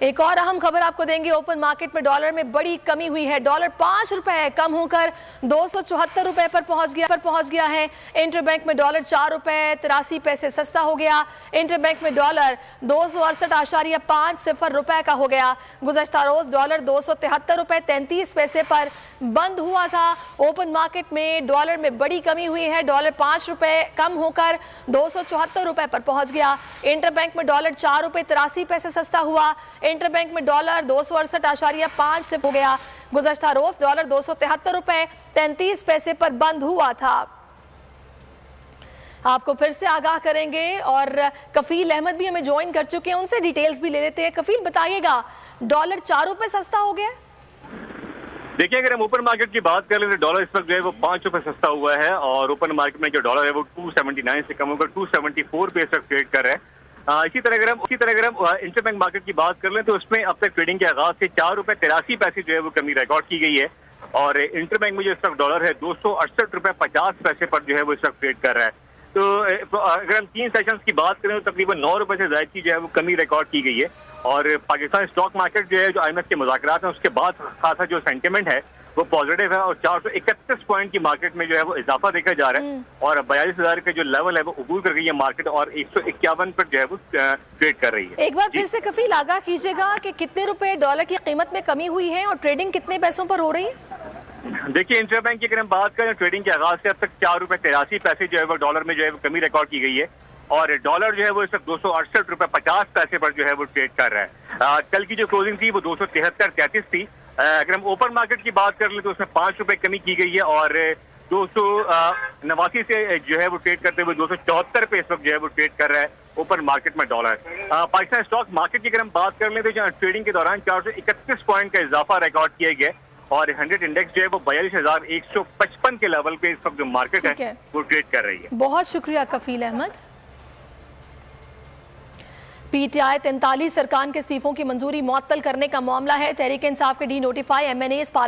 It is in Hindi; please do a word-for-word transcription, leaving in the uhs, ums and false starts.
एक और अहम खबर आपको देंगे। ओपन मार्केट में डॉलर में बड़ी कमी हुई है। डॉलर पांच रुपए कम होकर दो सौ चौहत्तर रुपए पर पहुंच गया पर पहुंच गया है। इंटरबैंक में डॉलर चार रुपए तिरासी पैसे सस्ता हो गया। इंटरबैंक में डॉलर दो सौ अड़सठ आशारिया पांच सिफर रुपए का हो गया। गुज़श्ता रोज डॉलर दो सौ तिहत्तर रुपए तैंतीस पैसे पर बंद हुआ था। ओपन मार्केट में डॉलर में बड़ी कमी हुई है। डॉलर पांच रुपए कम होकर दो सौ चौहत्तर रुपए पर पहुंच गया। इंटरबैंक में डॉलर चार रुपए तिरासी पैसे सस्ता हुआ। इंटरबैंक में डॉलर दो सौ अड़सठ आशारिया पांच से हो गया। गुज़श्ता रोज डॉलर दो सौ तिहत्तर रुपए तैंतीस पैसे पर बंद हुआ था। आपको फिर से आगाह करेंगे और कफील अहमद भी हमें ज्वाइन कर चुके हैं, उनसे डिटेल्स भी ले लेते हैं। कफील बताइएगा, डॉलर चार रुपए सस्ता हो गया? देखिए, अगर हम ओपन मार्केट की बात कर लें तो डॉलर इस वक्त जो है वो पांच रुपए सस्ता हुआ है और ओपन मार्केट में जो डॉलर है वो टू सेवेंटी नाइन से कम होकर टू सेवेंटी फोर पे इस वक्त ट्रेड कर रहे हैं। आ, इसी तरह अगर हम इसी तरह अगर हम इंटरबैंक मार्केट की बात कर लें तो उसमें अब तक ट्रेडिंग के आगाज से चार रुपए तिरासी पैसे जो है वो कमी रिकॉर्ड की गई है और इंटरबैंक में जो इस वक्त डॉलर है दो सौ अड़सठ रुपए पचास पैसे पर जो है वो इस वक्त ट्रेड कर रहा है। तो अगर हम तीन सेशंस की बात करें तो तकरीबन नौ रुपए से ज्यादा की जो है वो कमी रिकॉर्ड की गई है और पाकिस्तान स्टॉक मार्केट जो है जो आई एम एफ के मुज़ाकरात हैं उसके बाद खासा जो सेंटिमेंट है वो पॉजिटिव है और चार सौ इकतीस पॉइंट की मार्केट में जो है वो इजाफा देखा जा रहा है और बयालीस हजार का जो लेवल है वो अबूल कर गई है मार्केट और एक सौ इक्यावन पर जो है वो ट्रेड कर रही है। एक बार फिर से कफील आगाह कीजिएगा कि कितने रुपए डॉलर की कीमत में कमी हुई है और ट्रेडिंग कितने पैसों पर हो रही है? देखिए, इंटरबैंक की अगर हम बात करें ट्रेडिंग के आगाज से अब तक चार रुपए तिरासी पैसे जो है वो डॉलर में जो है वो कमी रिकॉर्ड की गई है और डॉलर जो है वो इस वक्त दो सौ अड़सठ रुपए पचास पैसे पर जो है वो ट्रेड कर रहा है। आ, कल की जो क्लोजिंग थी वो दो सौ तिहत्तर तैंतीस थी। अगर हम ओपन मार्केट की बात कर ले तो उसमें पांच रुपए कमी की गई है और दो सौ नवासी से जो है वो ट्रेड करते हुए दो सौ चौहत्तर पे इस वक्त जो है वो ट्रेड कर रहा है ओपन मार्केट में डॉलर। पाकिस्तान स्टॉक मार्केट की अगर हम बात कर ले तो ट्रेडिंग के दौरान चार सौ इकतीस पॉइंट का इजाफा रिकॉर्ड किया गया और हंड्रेड इंडेक्स जो है वो बयालीस हजार एक सौ पचपन के लेवल पे इस वक्त जो मार्केट है, है वो ट्रेड कर रही है। बहुत शुक्रिया कफील अहमद। पीटीआई तैंतालीस सरकार के इस्तीफों की मंजूरी मुअत्तल करने का मामला है। तहरीक इंसाफ के डी नोटिफाई एम एन ए